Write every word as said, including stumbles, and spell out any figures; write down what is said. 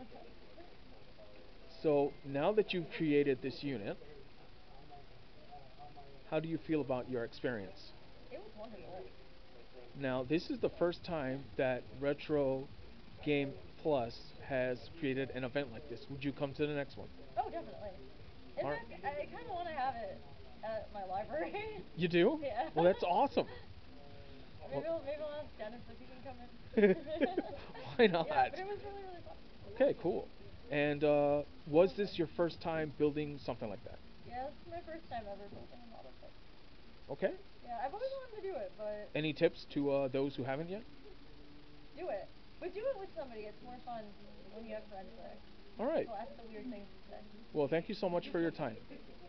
So now that you've created this unit, how do you feel about your experience? It was wonderful. Now, this is the first time that Retro Game Plus has created an event like this. Would you come to the next one? Oh, definitely. In All right. fact, I kind of want to have it at my library. You do? Yeah. Well, that's awesome. Maybe Well, I'll, maybe I'll ask Dennis if he can come in. why not? Yeah, but it was really, really fun. Okay, cool. And uh, was this your first time building something like that? Yeah, this is my first time ever building a model kit. Okay. Yeah, I've always wanted to do it, but Any tips to uh, those who haven't yet? do it. But do it with somebody. It's more fun when you have friends there. All right. They'll ask the weird things to say. Well, thank you so much for your time.